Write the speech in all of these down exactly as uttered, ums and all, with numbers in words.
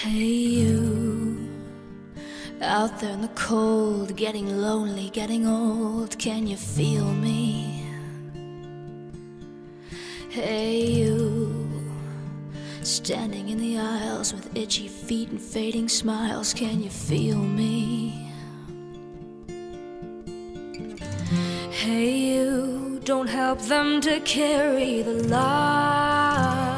Hey you, out there in the cold, getting lonely, getting old, can you feel me? Hey you, standing in the aisles with itchy feet and fading smiles, can you feel me? Hey you, don't help them to carry the light.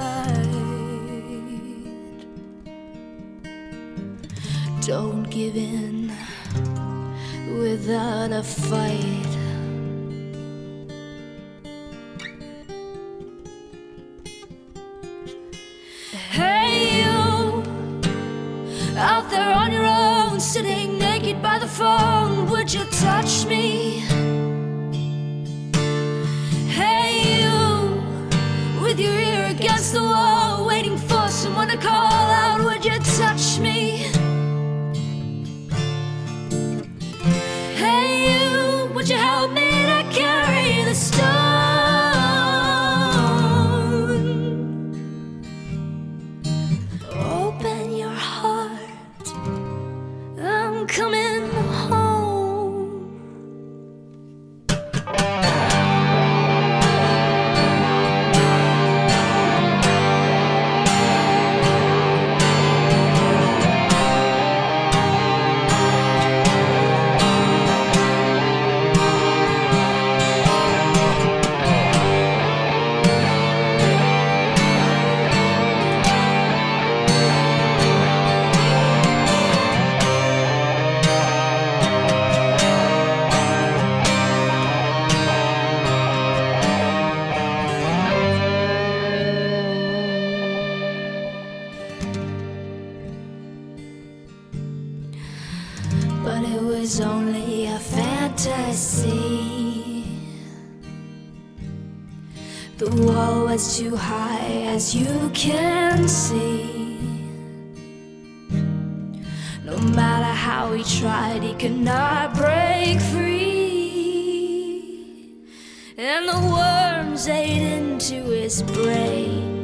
Don't give in without a fight. Hey you, out there on your own, sitting naked by the phone, would you touch me? Hey you, with your ear against the wall, waiting for someone to call out, would you touch me? Would you help me to carry the stone? Open your heart, I'm coming home. But it was only a fantasy. The wall was too high, as you can see. No matter how he tried, he could not break free. And the worms ate into his brain.